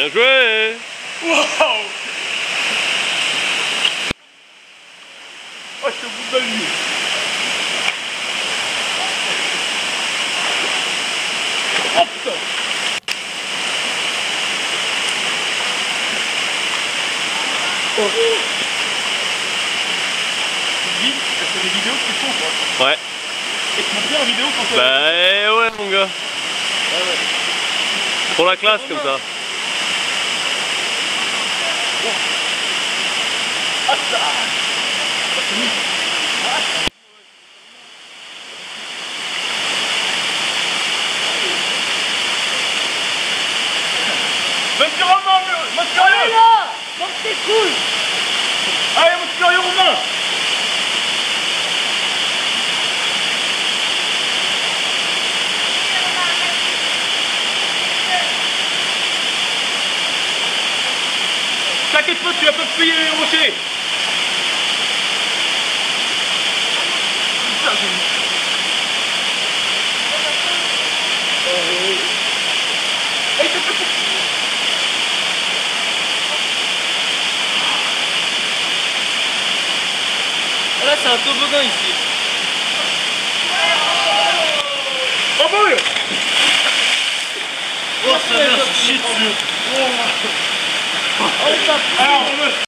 Bien joué. Waouh. Oh, je te bout de la nuit. Oh putain. Oh. Tu dis, c'est des vidéos que tu fais quoi. Ouais. Et tu montes bien en vidéo quand tu Bah ouais mon gars. ouais, ouais. Pour la classe comme ça. Ah ça. Monsieur Romain, monsieur Romain. Allez là, donc c'est cool. Allez, monsieur Romain. T'inquiète pas, tu vas pas te payer les rochers. Putain, Là c'est un toboggan ici. oh boy. Oh ça vient se chier dessus. Alors,